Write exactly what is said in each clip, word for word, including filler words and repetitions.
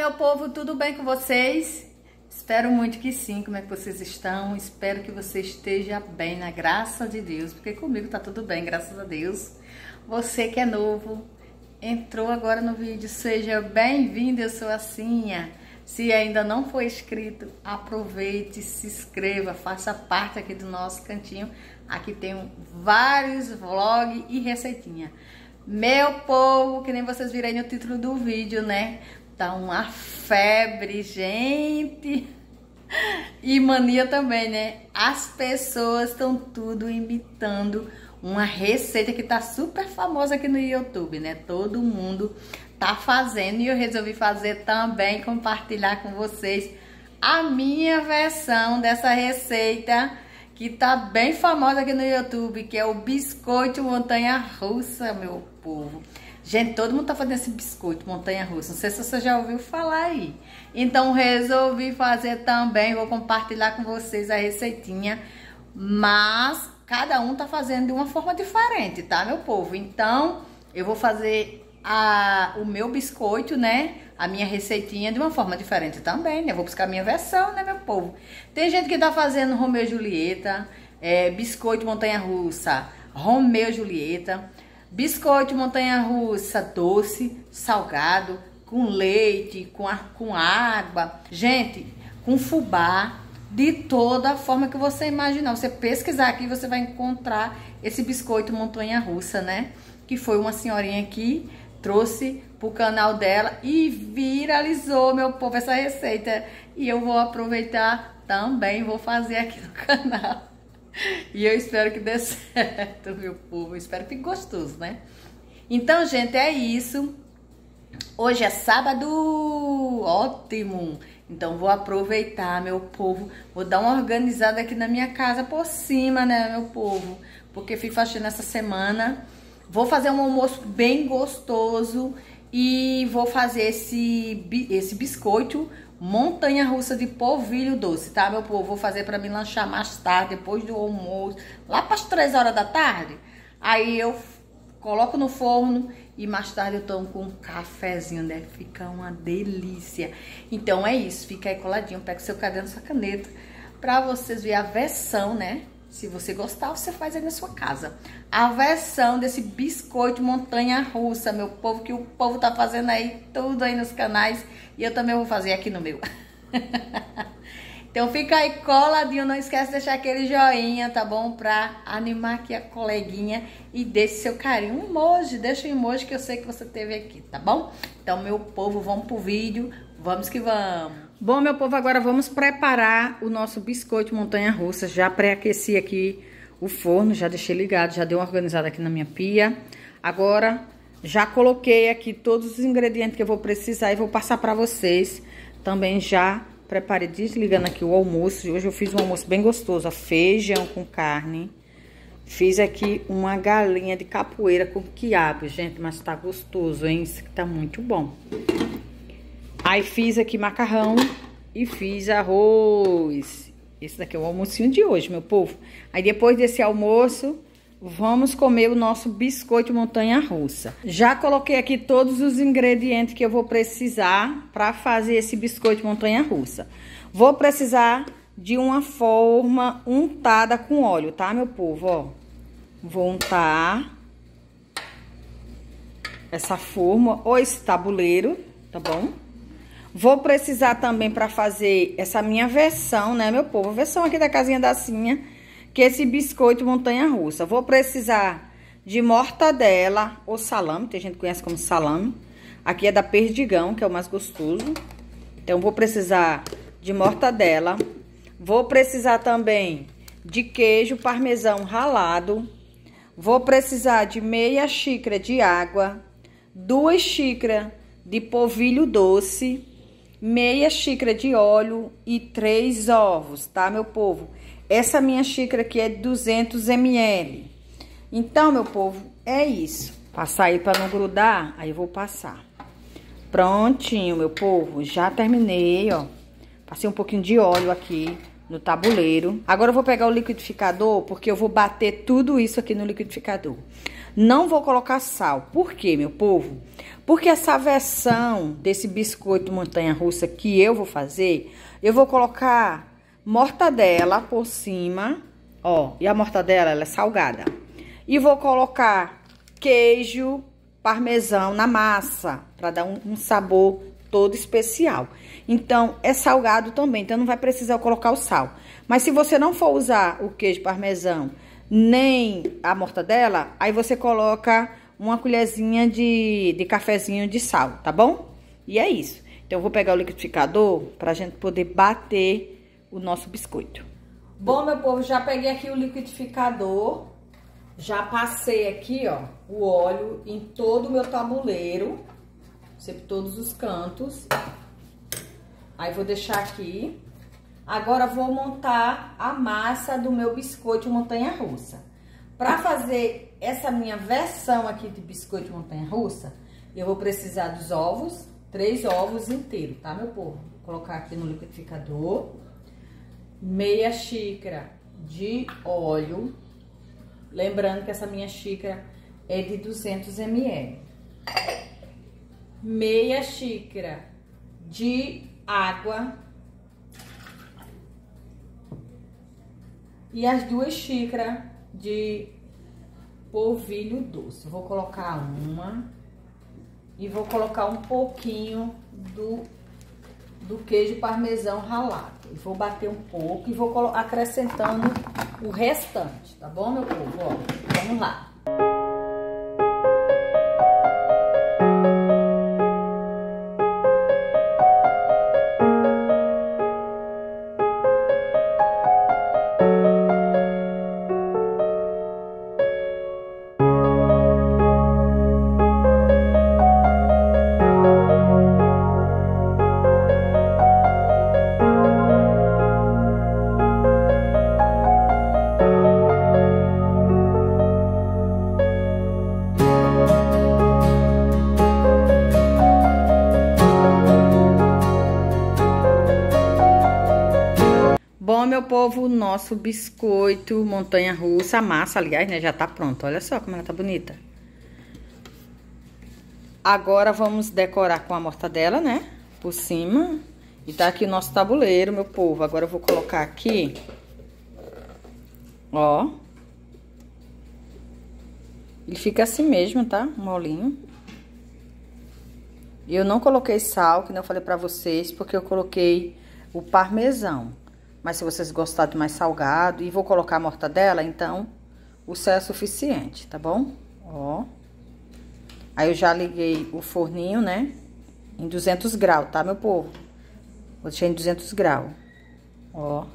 meu povo, tudo bem com vocês? Espero muito que sim. Como é que vocês estão? Espero que você esteja bem, na graça de Deus, porque comigo tá tudo bem, graças a Deus. Você que é novo, entrou agora no vídeo, seja bem-vindo, eu sou a Cinha. Se ainda não for inscrito, aproveite, se inscreva, faça parte aqui do nosso cantinho. Aqui tem vários vlogs e receitinha. Meu povo, que nem vocês viram aí no título do vídeo, né? Tá uma febre, gente. E mania também, né? As pessoas estão tudo imitando uma receita que tá super famosa aqui no YouTube, né? Todo mundo tá fazendo e eu resolvi fazer também, compartilhar com vocês a minha versão dessa receita que tá bem famosa aqui no YouTube, que é o biscoito montanha-russa, meu povo. Gente, todo mundo tá fazendo esse biscoito montanha-russa, não sei se você já ouviu falar aí. Então resolvi fazer também, vou compartilhar com vocês a receitinha, mas cada um tá fazendo de uma forma diferente, tá, meu povo? Então eu vou fazer a, o meu biscoito, né, a minha receitinha de uma forma diferente também, né? Vou buscar a minha versão, né, meu povo? Tem gente que tá fazendo Romeu e Julieta, é, biscoito montanha-russa, Romeu e Julieta, biscoito montanha-russa doce, salgado, com leite, com, a, com água, gente, com fubá, de toda forma que você imaginar. Você pesquisar aqui, você vai encontrar esse biscoito montanha-russa, né? Que foi uma senhorinha que trouxe pro canal dela e viralizou, meu povo, essa receita. E eu vou aproveitar também, vou fazer aqui no canal. E eu espero que dê certo, meu povo. Eu espero que fique gostoso, né? Então, gente, é isso. Hoje é sábado. Ótimo! Então, vou aproveitar, meu povo. Vou dar uma organizada aqui na minha casa por cima, né, meu povo? Porque fui faxina essa semana. Vou fazer um almoço bem gostoso e vou fazer esse, esse biscoito montanha-russa de polvilho doce, tá, meu povo? Vou fazer pra me lanchar mais tarde, depois do almoço, lá para as três horas da tarde. Aí eu coloco no forno e mais tarde eu tomo com um cafezinho, né? Fica uma delícia. Então é isso, fica aí coladinho, pega o seu caderno, sua caneta, pra vocês verem a versão, né? Se você gostar, você faz aí na sua casa. A versão desse biscoito montanha-russa, meu povo, que o povo tá fazendo aí tudo aí nos canais. E eu também vou fazer aqui no meu. Então fica aí coladinho, não esquece de deixar aquele joinha, tá bom? Pra animar aqui a coleguinha e deixe seu carinho. Um emoji, deixa um emoji que eu sei que você teve aqui, tá bom? Então, meu povo, vamos pro vídeo, vamos que vamos. Bom, meu povo, agora vamos preparar o nosso biscoito montanha-russa. Já pré-aqueci aqui o forno, já deixei ligado, já dei uma organizada aqui na minha pia. Agora, já coloquei aqui todos os ingredientes que eu vou precisar e vou passar para vocês. Também já preparei, desligando aqui o almoço. Hoje eu fiz um almoço bem gostoso, ó, feijão com carne. Fiz aqui uma galinha de capoeira com quiabo, gente, mas tá gostoso, hein? Isso aqui tá muito bom. Aí fiz aqui macarrão e fiz arroz. Esse daqui é o almocinho de hoje, meu povo. Aí depois desse almoço, vamos comer o nosso biscoito montanha-russa. Já coloquei aqui todos os ingredientes que eu vou precisar para fazer esse biscoito montanha-russa. Vou precisar de uma forma untada com óleo, tá, meu povo? Ó, vou untar essa forma ou esse tabuleiro, tá bom? Vou precisar também para fazer essa minha versão, né, meu povo? A versão aqui da casinha da Cinha, que é esse biscoito montanha-russa. Vou precisar de mortadela ou salame, tem gente que conhece como salame. Aqui é da Perdigão, que é o mais gostoso. Então, vou precisar de mortadela. Vou precisar também de queijo parmesão ralado. Vou precisar de meia xícara de água, duas xícaras de polvilho doce, meia xícara de óleo e três ovos, tá, meu povo? Essa minha xícara aqui é de duzentos mililitros. Então, meu povo, é isso. Passar aí para não grudar, aí eu vou passar. Prontinho, meu povo, já terminei, ó. Passei um pouquinho de óleo aqui no tabuleiro. Agora eu vou pegar o liquidificador, porque eu vou bater tudo isso aqui no liquidificador. Não vou colocar sal. Por quê, meu povo? Porque essa versão desse biscoito montanha-russa que eu vou fazer, eu vou colocar mortadela por cima, ó. E a mortadela, ela é salgada. E vou colocar queijo parmesão na massa, para dar um, um sabor todo especial. Então, é salgado também, então não vai precisar colocar o sal. Mas se você não for usar o queijo parmesão, nem a mortadela, aí você coloca uma colherzinha de, de cafezinho de sal, tá bom? E é isso. Então, eu vou pegar o liquidificador pra gente poder bater o nosso biscoito. Bom, meu povo, já peguei aqui o liquidificador. Já passei aqui, ó, o óleo em todo o meu tabuleiro. Sempre todos os cantos. Aí, vou deixar aqui. Agora, vou montar a massa do meu biscoito montanha-russa. Para fazer essa minha versão aqui de biscoito montanha-russa, eu vou precisar dos ovos, três ovos inteiros, tá, meu povo? Vou colocar aqui no liquidificador. Meia xícara de óleo. Lembrando que essa minha xícara é de duzentos mililitros. Meia xícara de água. E as duas xícaras de polvilho doce. Vou colocar uma e vou colocar um pouquinho do, do queijo parmesão ralado. E vou bater um pouco e vou acrescentando o restante, tá bom, meu povo? Ó, vamos lá. Bom, meu povo, o nosso biscoito montanha-russa, a massa, aliás, né, já tá pronto. Olha só como ela tá bonita. Agora, vamos decorar com a mortadela, né, por cima. E tá aqui o nosso tabuleiro, meu povo. Agora, eu vou colocar aqui, ó. Ele fica assim mesmo, tá? Molinho. Eu não coloquei sal, que nem eu falei pra vocês, porque eu coloquei o parmesão. Mas se vocês gostarem de mais salgado, e vou colocar a mortadela, então o sal é suficiente, tá bom? Ó. Aí eu já liguei o forninho, né? Em duzentos graus, tá, meu povo? Vou deixar em duzentos graus. Ó.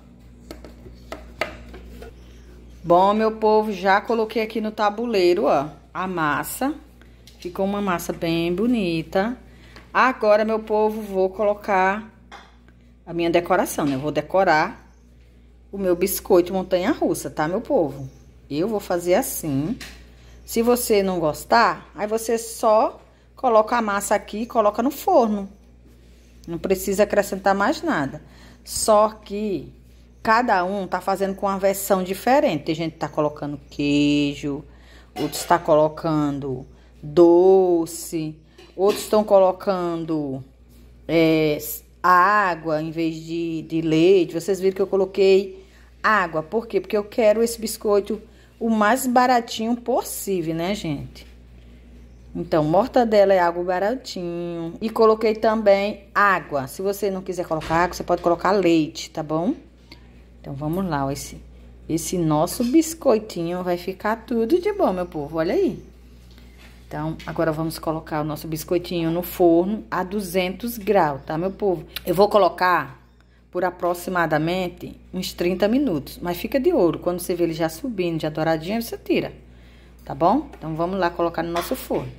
Bom, meu povo, já coloquei aqui no tabuleiro, ó, a massa. Ficou uma massa bem bonita. Agora, meu povo, vou colocar a minha decoração, né? Eu vou decorar o meu biscoito montanha-russa, tá, meu povo? Eu vou fazer assim. Se você não gostar, aí você só coloca a massa aqui e coloca no forno. Não precisa acrescentar mais nada. Só que cada um tá fazendo com uma versão diferente. Tem gente que tá colocando queijo, outros tá colocando doce, outros estão colocando é, água em vez de, de leite. Vocês viram que eu coloquei água. Por quê? Porque eu quero esse biscoito o mais baratinho possível, né, gente? Então, mortadela é algo baratinho. E coloquei também água. Se você não quiser colocar água, você pode colocar leite, tá bom? Então, vamos lá, ó. Esse, esse nosso biscoitinho vai ficar tudo de bom, meu povo. Olha aí. Então, agora vamos colocar o nosso biscoitinho no forno a duzentos graus, tá, meu povo? Eu vou colocar por aproximadamente uns trinta minutos. Mas fica de ouro. Quando você vê ele já subindo, já douradinho, você tira. Tá bom? Então, vamos lá colocar no nosso forno.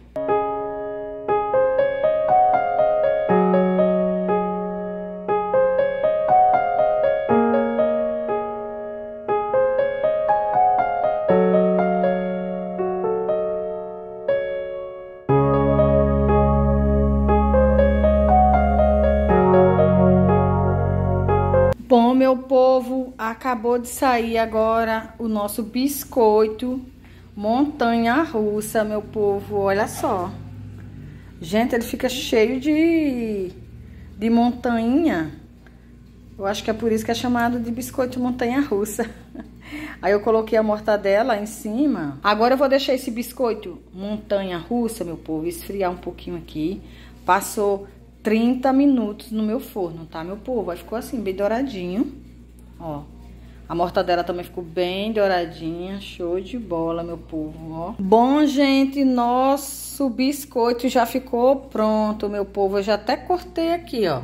Bom, meu povo, acabou de sair agora o nosso biscoito montanha-russa, meu povo. Olha só. Gente, ele fica cheio de, de montanha. Eu acho que é por isso que é chamado de biscoito montanha-russa. Aí eu coloquei a mortadela em cima. Agora eu vou deixar esse biscoito montanha-russa, meu povo, esfriar um pouquinho aqui. Passou trinta minutos no meu forno, tá, meu povo? Aí ficou assim, bem douradinho. Ó. A mortadela também ficou bem douradinha. Show de bola, meu povo, ó. Bom, gente, nosso biscoito já ficou pronto, meu povo. Eu já até cortei aqui, ó.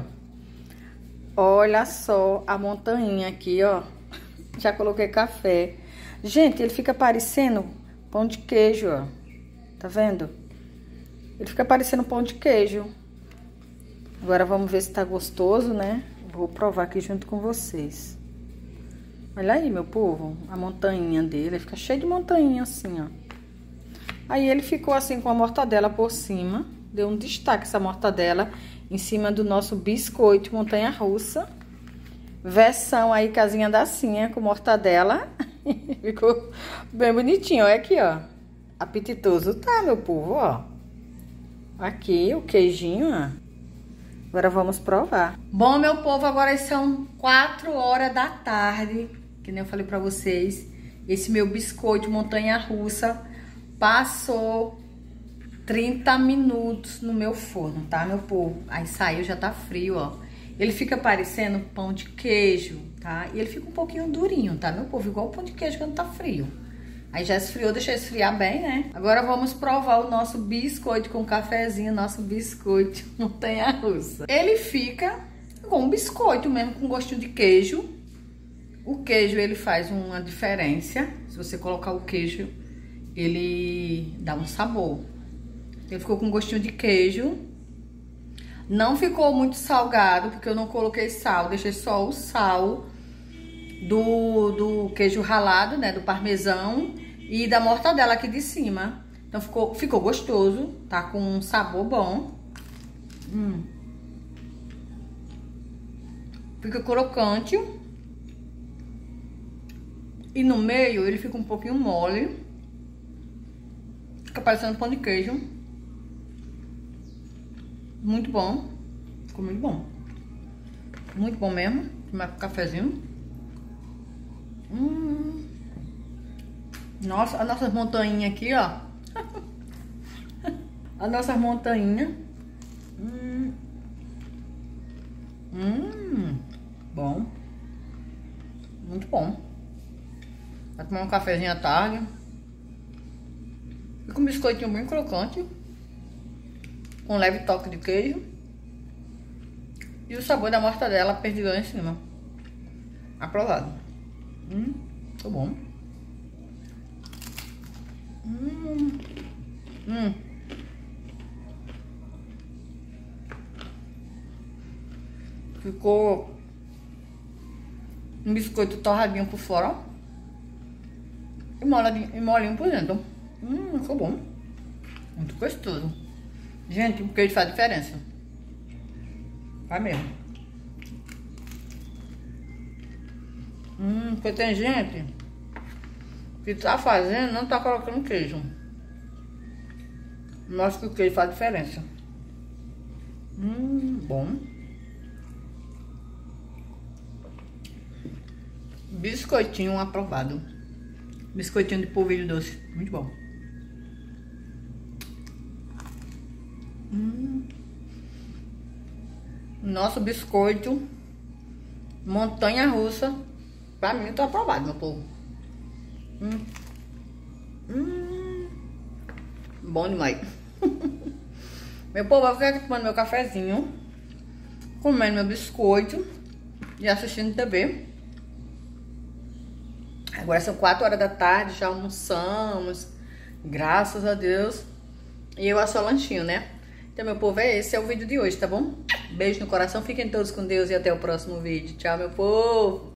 Olha só a montanha aqui, ó. Já coloquei café. Gente, ele fica parecendo pão de queijo, ó. Tá vendo? Ele fica parecendo pão de queijo. Agora vamos ver se tá gostoso, né? Vou provar aqui junto com vocês. Olha aí, meu povo, a montanha dele. Ele fica cheio de montanha assim, ó. Aí ele ficou assim com a mortadela por cima. Deu um destaque essa mortadela em cima do nosso biscoito montanha-russa. Versão aí casinha da Cinha com mortadela. Ficou bem bonitinho. Olha aqui, ó. Apetitoso tá, meu povo, ó. Aqui o queijinho, ó. Agora vamos provar. Bom, meu povo, agora são quatro horas da tarde. Que nem eu falei pra vocês. Esse meu biscoito montanha-russa passou trinta minutos no meu forno, tá, meu povo? Aí saiu, já tá frio, ó. Ele fica parecendo pão de queijo, tá? E ele fica um pouquinho durinho, tá, meu povo? Igual o pão de queijo quando tá frio. Aí já esfriou, deixa esfriar bem, né? Agora vamos provar o nosso biscoito com cafezinho, nosso biscoito montanha-russa. Ele fica com um biscoito mesmo, com gostinho de queijo. O queijo, ele faz uma diferença. Se você colocar o queijo, ele dá um sabor. Ele ficou com gostinho de queijo. Não ficou muito salgado, porque eu não coloquei sal. Deixei só o sal do, do queijo ralado, né? Do parmesão e da mortadela aqui de cima. Então ficou, ficou gostoso, tá com um sabor bom. Hum. Fica crocante. E no meio ele fica um pouquinho mole. Fica parecendo pão de queijo. Muito bom. Ficou muito bom. Muito bom mesmo. Tomar com cafezinho. Hum. Nossa, as nossas montanhas aqui, ó. As nossas montanhas. Hum. Hum. Bom. Muito bom. Vai tomar um cafezinho à tarde. Fica um biscoitinho bem crocante. Com um leve toque de queijo. E o sabor da mortadela perdigão em cima. Aprovado. Hum, tá bom. Hum. Hum. Ficou um biscoito torradinho por fora. E molinho, e molinho por dentro. Hum, ficou bom. Muito gostoso. Gente, o queijo faz diferença. Vai mesmo. Hum, porque tem gente que tá fazendo, não tá colocando queijo. Mostra que o queijo faz diferença. Hum, bom. Biscoitinho aprovado. Biscoitinho de polvilho doce. Muito bom. Hum. Nosso biscoito montanha-russa. Pra mim tá aprovado, meu povo. Hum. Hum. Bom demais. Meu povo, eu vou ficar aqui tomando meu cafezinho, comendo meu biscoito e assistindo T V. Agora são quatro horas da tarde, já almoçamos, graças a Deus. E eu assou lanchinho, né? Então, meu povo, é esse é o vídeo de hoje, tá bom? Beijo no coração, fiquem todos com Deus e até o próximo vídeo. Tchau, meu povo!